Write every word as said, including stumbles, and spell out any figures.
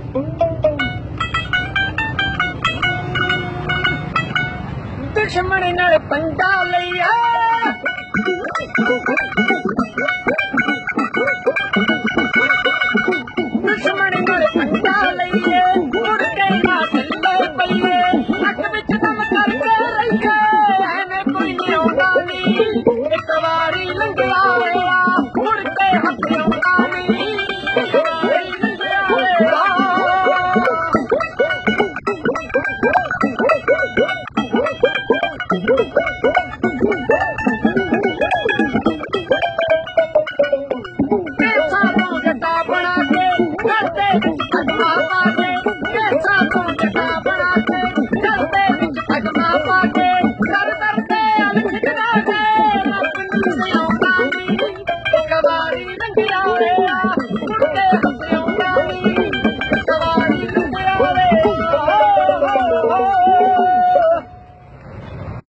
दुश्मन नाल पंजा लिया दुश्मन नाल पंजा लिया उड़ के ना चले पईए अख विच दम करके रहिए ऐने कोई नहीं आउंदा नी एक वारी लंघिया होया उड़ के हथ आउंदा नी एक वारी लंघिया होया बना के करते